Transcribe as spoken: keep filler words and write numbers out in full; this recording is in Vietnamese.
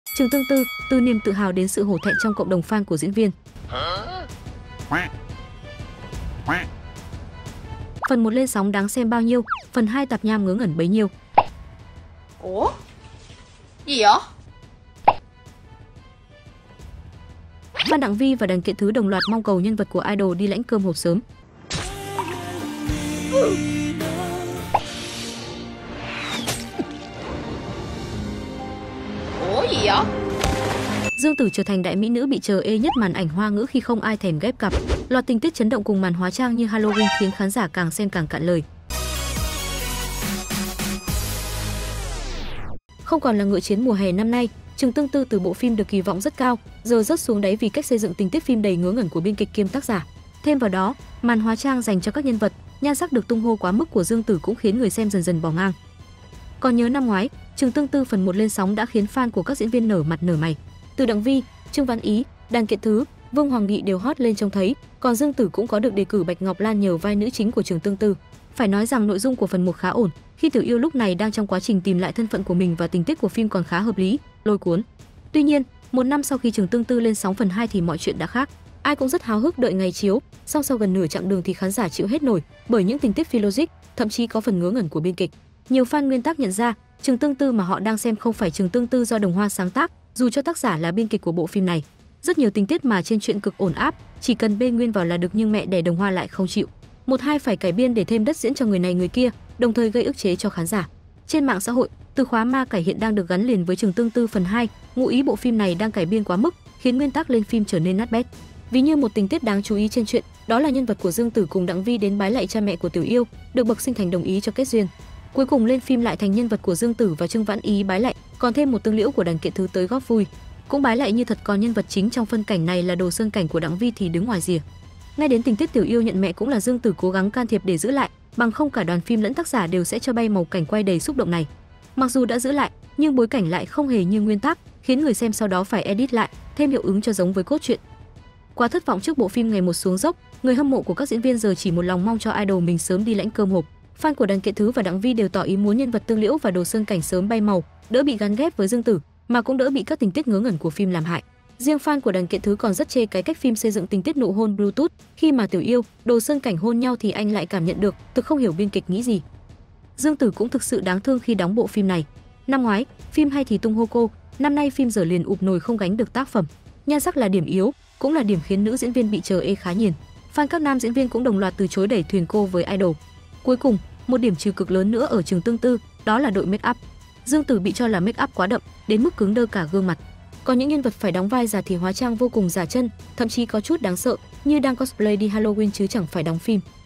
Trường Tương Tư, từ niềm tự hào đến sự hổ thẹn trong cộng đồng fan của diễn viên. Phần một lên sóng đáng xem bao nhiêu, phần hai tạp nham ngớ ngẩn bấy nhiêu. Ủa? Gì vậy? Phan Đặng Vi và Đằng Kiện Thứ đồng loạt mong cầu nhân vật của idol đi lãnh cơm hộp sớm. Ủa gì vậy? Dương Tử trở thành đại mỹ nữ bị chờ ê nhất màn ảnh hoa ngữ khi không ai thèm ghép cặp. Loạt tình tiết chấn động cùng màn hóa trang như Halloween khiến khán giả càng xem càng cạn lời. Không còn là ngựa chiến mùa hè năm nay, Trường Tương Tư từ bộ phim được kỳ vọng rất cao, giờ rớt xuống đáy vì cách xây dựng tình tiết phim đầy ngớ ngẩn của biên kịch kiêm tác giả. Thêm vào đó, màn hóa trang dành cho các nhân vật, nhan sắc được tung hô quá mức của Dương Tử cũng khiến người xem dần dần bỏ ngang. Còn nhớ năm ngoái, Trường Tương Tư phần một lên sóng đã khiến fan của các diễn viên nở mặt nở mày. Từ Đặng Vi, Trương Vãn Ý, Đằng Kiện Thứ, Vương Hoàng Nghị đều hot lên trông thấy, còn Dương Tử cũng có được đề cử Bạch Ngọc Lan nhờ vai nữ chính của Trường Tương Tư. Phải nói rằng nội dung của phần một khá ổn, khi Tiểu Yêu lúc này đang trong quá trình tìm lại thân phận của mình và tình tiết của phim còn khá hợp lý, lôi cuốn. Tuy nhiên, một năm sau khi Trường Tương Tư lên sóng phần hai thì mọi chuyện đã khác. Ai cũng rất háo hức đợi ngày chiếu, song sau gần nửa chặng đường thì khán giả chịu hết nổi bởi những tình tiết phi logic, thậm chí có phần ngớ ngẩn của biên kịch. Nhiều fan nguyên tắc nhận ra, Trường Tương Tư mà họ đang xem không phải Trường Tương Tư do Đồng Hoa sáng tác, dù cho tác giả là biên kịch của bộ phim này. Rất nhiều tình tiết mà trên truyện cực ổn áp, chỉ cần bê nguyên vào là được nhưng mẹ đẻ Đồng Hoa lại không chịu. Một hai phải cải biên để thêm đất diễn cho người này người kia, đồng thời gây ức chế cho khán giả. Trên mạng xã hội, từ khóa ma cải hiện đang được gắn liền với Trường Tương Tư phần hai, ngụ ý bộ phim này đang cải biên quá mức, khiến nguyên tắc lên phim trở nên nát bét. Ví như một tình tiết đáng chú ý trên truyện, đó là nhân vật của Dương Tử cùng Đặng Vi đến bái lạy cha mẹ của Tiểu Yêu, được bậc sinh thành đồng ý cho kết duyên. Cuối cùng lên phim lại thành nhân vật của Dương Tử và Trương Vãn Ý bái lạy, còn thêm một tương liễu của Đằng Kiện Thứ tới góp vui, cũng bái lạy như thật, còn nhân vật chính trong phân cảnh này là Đồ Sơn Cảnh của Đặng Vi thì đứng ngoài rìa. Ngay đến tình tiết Tiểu Yêu nhận mẹ cũng là Dương Tử cố gắng can thiệp để giữ lại, bằng không cả đoàn phim lẫn tác giả đều sẽ cho bay màu cảnh quay đầy xúc động này. Mặc dù đã giữ lại, nhưng bối cảnh lại không hề như nguyên tắc, khiến người xem sau đó phải edit lại, thêm hiệu ứng cho giống với cốt truyện. Quá thất vọng trước bộ phim ngày một xuống dốc, người hâm mộ của các diễn viên giờ chỉ một lòng mong cho idol mình sớm đi lãnh cơm hộp. Fan của Đằng Kiện Thứ và Đặng Vi đều tỏ ý muốn nhân vật Tương Liễu và Đồ Sơn Cảnh sớm bay màu, đỡ bị gắn ghép với Dương Tử, mà cũng đỡ bị các tình tiết ngớ ngẩn của phim làm hại. Riêng fan của Đằng Kiện Thứ còn rất chê cái cách phim xây dựng tình tiết nụ hôn Bluetooth, khi mà Tiểu Yêu, Đồ Sơn Cảnh hôn nhau thì anh lại cảm nhận được, thực không hiểu biên kịch nghĩ gì. Dương Tử cũng thực sự đáng thương khi đóng bộ phim này. Năm ngoái, phim hay thì tung hô cô, năm nay phim dở liền ụp nồi không gánh được tác phẩm. Nhan sắc là điểm yếu, cũng là điểm khiến nữ diễn viên bị chờ ê khá nhiều. Fan các nam diễn viên cũng đồng loạt từ chối đẩy thuyền cô với idol. Cuối cùng, một điểm trừ cực lớn nữa ở Trường Tương Tư, đó là đội make up. Dương Tử bị cho là make up quá đậm, đến mức cứng đơ cả gương mặt. Còn những nhân vật phải đóng vai giả thì hóa trang vô cùng giả chân, thậm chí có chút đáng sợ, như đang cosplay đi Halloween chứ chẳng phải đóng phim.